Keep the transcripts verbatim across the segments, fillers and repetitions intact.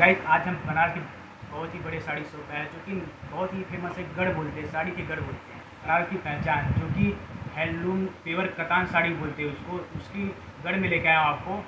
Guys आज हम बनारस के बहुत ही बड़े साड़ी शॉप है जो कि बहुत ही फेमस है, गढ़ बोलते हैं, साड़ी के गढ़ बोलते हैं, बनारस की पहचान जो कि हैंडलूम पेवर कतान साड़ी बोलते हैं उसको, उसकी गढ़ में लेके आया हूँ आपको।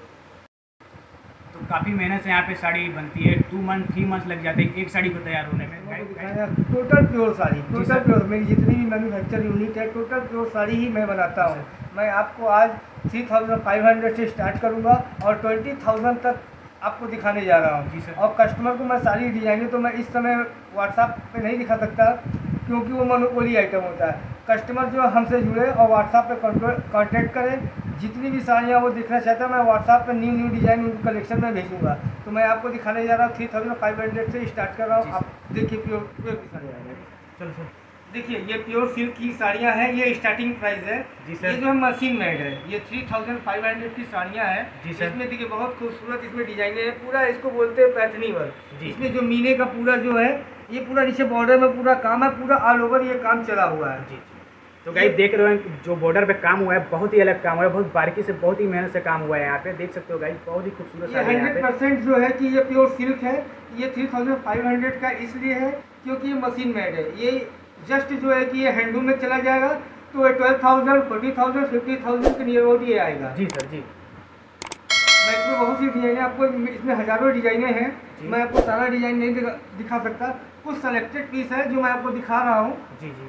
तो काफ़ी मेहनत से यहाँ पे साड़ी बनती है, टू मंथ थ्री मंथ लग जाते हैं एक साड़ी को तैयार होने में। Total pure sari, total pure मेरी जितनी भी मैन्युफैक्चर यूनिट है टोटल प्योर साड़ी ही मैं बनाता हूँ। मैं आपको आज थ्री थाउजेंड फाइव हंड्रेड से स्टार्ट करूँगा और ट्वेंटी थाउजेंड तक आपको दिखाने जा रहा हूँ जी सर। और कस्टमर को मैं साड़ी डिजाइने तो मैं इस समय व्हाट्सएप पे नहीं दिखा सकता क्योंकि वो मोनोपोली आइटम होता है। कस्टमर जो हमसे जुड़े और व्हाट्सएप पे कांटेक्ट करें, जितनी भी साड़ियाँ वो देखना चाहता है मैं व्हाट्सएप पे न्यू न्यू डिज़ाइन उनके कलेक्शन में भेजूँगा। तो मैं आपको दिखाने जा रहा हूँ थ्री थाउजेंड फाइव हंड्रेड से स्टार्ट कर रहा हूँ। आप देखिए प्योर प्योर की साड़ियाँ हैं। चलो सर देखिए ये प्योर सिल्क की साड़ियाँ हैं, ये स्टार्टिंग प्राइस है जी सर। ये जो है मशीन मेड है, ये थ्री थाउजेंड फाइव हंड्रेड की साड़ियाँ हैं जी सर। इसमें देखिए बहुत खूबसूरत इसमें डिजाइने हैं, पूरा इसको बोलते हैं पैठनी वर्क। इसमें जो मीने का पूरा जो है ये पूरा नीचे बॉर्डर में पूरा काम है, पूरा ऑल ओवर ये काम चला हुआ है जी। तो गाइस देख रहे हो जो बॉर्डर पे काम हुआ है बहुत ही अलग काम हुआ है, बहुत बारीकी से बहुत ही मेहनत से काम हुआ है यहाँ पे, देख सकते हो गाइस बहुत ही खूबसूरत साड़ी है। हंड्रेड परसेंट जो है कि ये प्योर सिल्क है, ये थ्री थाउजेंड फाइव हंड्रेड का इसलिए है क्योंकि ये मशीन मेड है। ये जस्ट जो है कि ये हैंडलूम में चला जाएगा तो ये twelve thousand forty thousand fifty thousand के नियर अबाउट ये आएगा जी सर जी। मैं इसमें बहुत सी डिजाइने आपको, इसमें हजारों डिजाइने हैं, मैं आपको सारा डिजाइन नहीं दिखा, दिखा सकता। कुछ सेलेक्टेड पीस है जो मैं आपको दिखा रहा हूँ जी जी।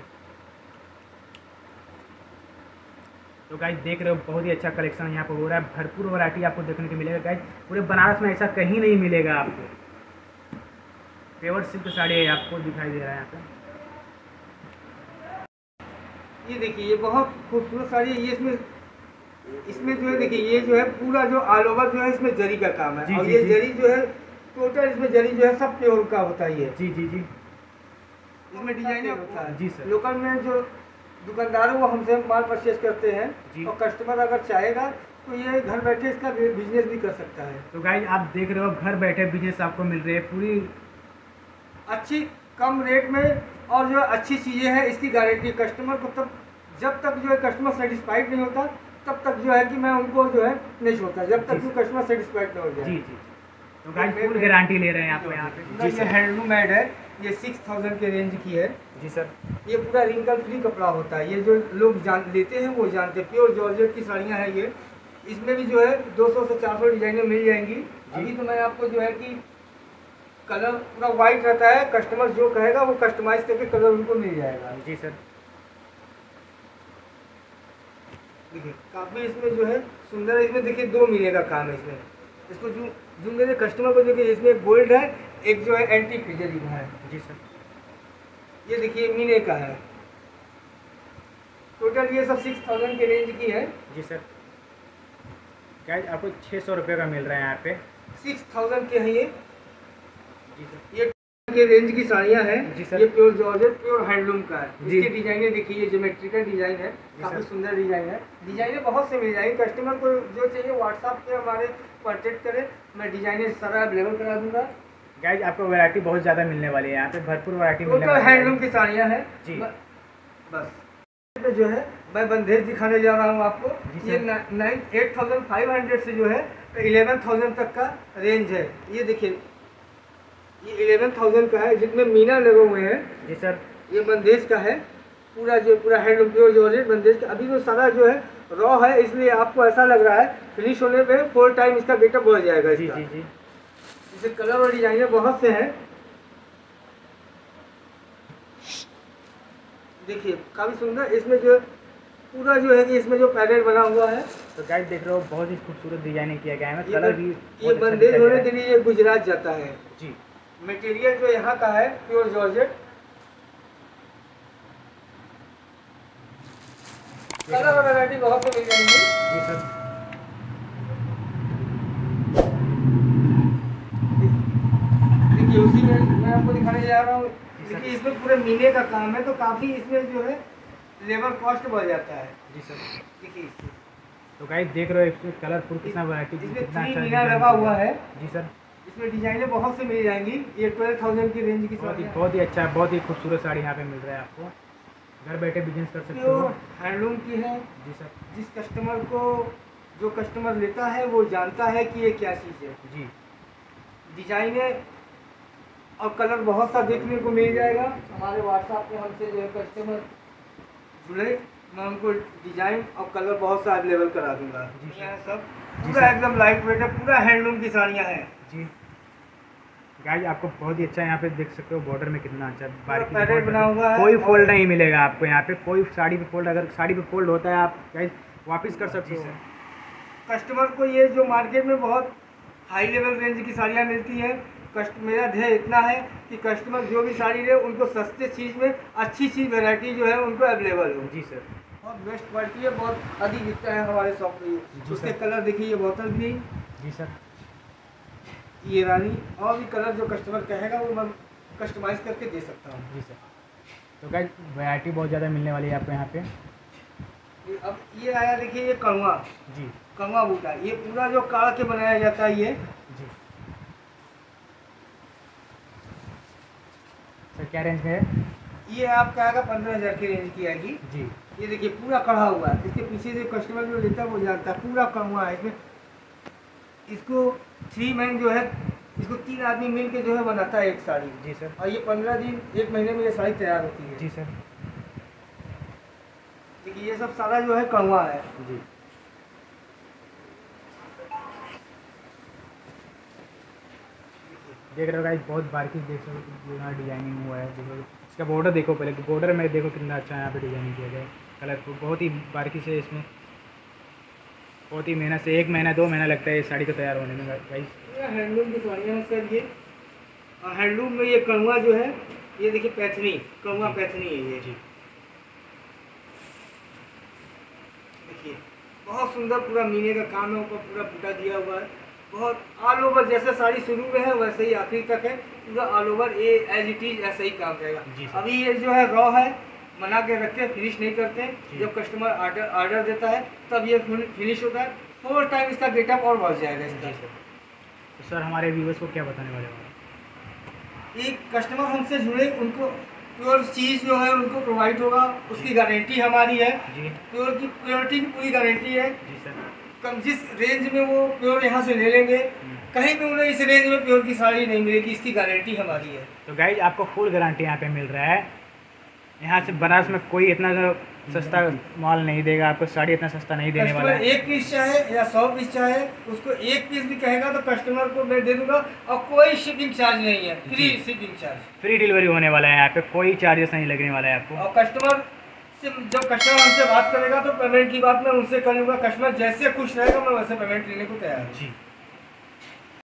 तो गाइस देख रहे हो बहुत ही अच्छा कलेक्शन यहाँ पर हो रहा है, भरपूर वैरायटी आपको देखने को मिलेगा गाइस। पूरे बनारस में ऐसा कहीं नहीं मिलेगा आपको। पेवर सिल्क साड़ी आपको दिखाई दे रहा है यहाँ पे। ये देखिए ये बहुत खूबसूरत साड़ी है। ये इसमें इसमें जो है देखिए ये जो है पूरा जो ऑल ओवर जो है इसमें जरी का काम है जी, और जी, ये जी, जरी जो है टोटल इसमें जरी जो है सब प्योर का होता है। ये जी जी जी इसमें डिजाइन होता है जी सर। लोकल में जो दुकानदार वो हमसे माल परचेज करते हैं और कस्टमर अगर चाहेगा तो ये घर बैठे इसका बिजनेस भी कर सकता है। तो गाइस आप देख रहे हो घर बैठे बिजनेस आपको मिल रही है पूरी अच्छी कम रेट में, और जो अच्छी चीज़ें हैं इसकी गारंटी कस्टमर को। तब जब तक जो है कस्टमर सेटिस्फाइड नहीं होता तब तक जो है कि मैं उनको जो है नहीं छोड़ता जब तक जो कस्टमर सेटिस्फाइड नहीं हो जाए जी जी। तो गाइस फुल गारंटी ले रहे हैं आपको यहाँ पे जी। ये हैंडलूम मेड है, ये सिक्स थाउजेंड के रेंज की है जी सर। ये पूरा रिंकल फ्री कपड़ा होता है, ये जो लोग जान लेते हैं वो जानते हैं। प्योर जॉर्जेट की साड़ियाँ हैं ये, इसमें भी जो है दो सौ से चार सौ डिजाइनें मिल जाएंगी। अभी तो मैं आपको जो है कि कलर पूरा वाइट रहता है, कस्टमर जो कहेगा वो कस्टमाइज करके कलर उनको मिल जाएगा जी सर। देखिए काफ़ी इसमें जो है सुंदर है। इसमें देखिए दो मीने का काम है इसमें, इसको जो जो मेरे कस्टमर को देखिए इसमें गोल्ड है, एक जो है एंटी फिजरी का है जी सर। ये देखिए मीने का है। टोटल ये सब सिक्स थाउजेंड के रेंज की है जी सर। गाइस आपको छः सौ रुपये का मिल रहा है यहाँ पे, सिक्स थाउजेंड के हैं ये जी सर। ये के रेंज की साड़ियाँ हैं जी सर। ये प्योर जॉर्जेट प्योर हैंडलूम का है। इसकी डिजाइने देखिए ये ज्योमेट्रिकल डिजाइन है, काफ़ी सुंदर डिजाइन है। डिजाइने बहुत से मिल जाएंगे, कस्टमर को जो चाहिए व्हाट्सएप पे हमारे कॉन्टेक्ट करें, मैं डिजाइने सारा अवेलेबल करा दूंगा। गाइस आपको वैरायटी बहुत ज़्यादा मिलने वाली है यहाँ पे, भरपूर वैरायटी मिलने वाली है। हैंडलूम की साड़ियाँ हैं जी। बस जो है मैं बंदेज दिखाने जा रहा हूँ आपको। ये nine eight thousand five hundred से जो है इलेवन थाउजेंड तक का रेंज है। ये देखिए ये इलेवन थाउजेंड का है जिसमें मीना लगे हुए हैं जी सर। ये बंदेज का है, पूरा जो पूरा हैंडलूम प्योर जॉर्जेट बंदेज का। अभी तो सारा जो है रॉ है इसलिए आपको ऐसा लग रहा है, फिनिश होने पे फोर टाइम इसका गेटअप बढ़ जाएगा जी जी जी। इसे कलर और डिजाइने बहुत से हैं। देखिए काफ़ी सुंदर इसमें जो पूरा जो है कि इसमें जो पैरेट बना हुआ है। तो गाइस देख रहे हो बहुत ही खूबसूरत डिजाइनिंग किया गया है, कलर भी ये बंदेज होने के लिए ये गुजरात जाता है जी। मटेरियल जो यहाँ का है प्योर जॉर्जेट, कलर और वैरायटी बहुत से मिल जाएंगी जी सर। देखिए उसी में मैं आपको दिखाने जा रहा हूँ। देखिए इसमें पूरे मीने का काम है तो काफ़ी इसमें जो है लेबर कॉस्ट बढ़ जाता है जी सर। देखिए इससे तो गाइस देख रहे हो इसमें कलरफुल कितना वैरायटी कितना अच्छा मीना लगा हुआ है जी सर। इसमें डिजाइनें बहुत से मिल जाएंगी। ये ट्वेल्व थाउजेंड की रेंज की बहुत ही बहुत ही अच्छा बहुत ही खूबसूरत साड़ी यहाँ पे मिल रहा है आपको, घर बैठे बिजनेस कर सकते हो। हैंडलूम की है जी सर। जिस कस्टमर को जो कस्टमर लेता है वो जानता है कि ये क्या चीज़ है जी। डिजाइनें और कलर बहुत सा देखने को मिल जाएगा। हमारे व्हाट्सएप पे हमसे जो है कस्टमर जुड़े, मैं उनको डिजाइन और कलर बहुत सा अवेलेबल करा दूंगा। जी यह सर। सब पूरा एकदम लाइट वेट है, पूरा हैंडलूम की साड़ियाँ हैं जी गाइस, आपको बहुत ही अच्छा यहाँ पे देख सकते हो बॉर्डर में कितना अच्छा बारीकी से पैटर्न बहुत बना हुआ है। कोई और- फोल्ड नहीं मिलेगा आपको यहाँ पे, कोई साड़ी पे फोल्ड, अगर साड़ी पे फोल्ड होता है आप गाइस वापस कर सकते जी हो। सर। कस्टमर को ये जो मार्केट में बहुत हाई लेवल रेंज की साड़ियाँ मिलती हैं, कस्ट मेरा ध्येय इतना है कि कस्टमर जो भी साड़ी ले उनको सस्ते चीज़ में अच्छी सी वैरायटी जो है उनको अवेलेबल हो। जी सर। बहुत बेस्ट क्वालिटी है, बहुत अधिक बिकता है हमारे शॉप में। जी उसके सर। कलर देखिए, ये बोतल भी, जी सर। ये रानी, और भी कलर जो कस्टमर कहेगा वो मैं कस्टमाइज करके दे सकता हूँ। जी सर। तो गाइस वैरायटी बहुत ज़्यादा मिलने वाली है आपको यहाँ पे। ये- अब ये आया देखिए, ये कड़वा जी। कड़वा बूटा, ये पूरा जो काढ़ के बनाया जाता है ये। जी सर, क्या रेंज में है? ये आपका आएगा पंद्रह हज़ार की रेंज की आएगी। जी। ये देखिए पूरा कढ़ा हुआ है, इसके पीछे जो कस्टमर जो लेता है वो जानता है, पूरा कढ़वा है इसमें। इसको थ्री मैन जो है, इसको तीन आदमी मिल के जो है बनाता है एक साड़ी। जी सर। और ये पंद्रह दिन एक महीने में ये साड़ी तैयार होती है। जी सर। देखिए ये सब सारा जो है कढ़वा है। जी। देख रहे हो गाइस, बहुत बारीकी से देख सकते हो, यहाँ डिजाइनिंग हुआ है। देखो इसका बॉर्डर देखो, पहले बॉर्डर में देखो कितना अच्छा यहाँ पे डिजाइनिंग किया गया है, कलरफुल, बहुत ही बारीकी से। इसमें बहुत ही मेहनत से, एक महीना दो महीना लगता है इस साड़ी को तैयार होने में गाइस। ये हैंडलूम की साड़ियाँ हैं सर ये। और हैंडलूम में ये कढ़वा जो है, ये देखिए पैथनी, कढ़वा पैथनी है ये। जी। देखिए बहुत सुंदर पूरा मीने का काम है, ऊपर पूरा बूटा दिया हुआ है। बहुत ऑल ओवर, जैसे साड़ी शुरू में है वैसे ही आखिर तक है, पूरा ऑल ओवर ये एज इट इज ऐसे ही काम जी रहेगा। सर। अभी ये जो है रॉ है, बना के रखते, फिनिश नहीं करते। जी। जब कस्टमर ऑर्डर ऑर्डर देता है तब ये फिनिश होता है। फोर टाइम इसका गेटअप और बढ़ जाएगा इसका। जी सर। तो सर हमारे व्यूवर्स को क्या बताने वाले हैं? एक कस्टमर हमसे जुड़े, उनको प्योर चीज़ जो है उनको प्रोवाइड होगा, उसकी गारंटी हमारी है। जी। प्योर की प्योरिटी की पूरी गारंटी है। जी सर। कम जिस रेंज में वो प्योर यहाँ से ले लेंगे, कहीं भी उन्हें इस रेंज में प्योर की साड़ी नहीं मिलेगी, इसकी गारंटी हमारी है। तो गाइज आपको फुल गारंटी यहाँ पे मिल रहा है। यहाँ से बनारस में कोई इतना सस्ता माल नहीं देगा आपको, साड़ी इतना सस्ता नहीं देने वाला कस्टमर है। एक पीस चाहे या सौ पीस चाहे, उसको एक पीस भी कहेगा तो कस्टमर को मैं दे दूंगा, और कोई शिपिंग चार्ज नहीं है, free ji. Shipping charge. Free delivery होने वाला है यहाँ पे, कोई चार्जेस नहीं लगने वाला है आपको। और कस्टमर से जब कस्टमर हमसे बात करेगा तो पेमेंट की बात मैं उनसे कर लूँगा। कस्टमर जैसे खुश रहेगा मैं वैसे पेमेंट लेने को तैयार हूँ। जी।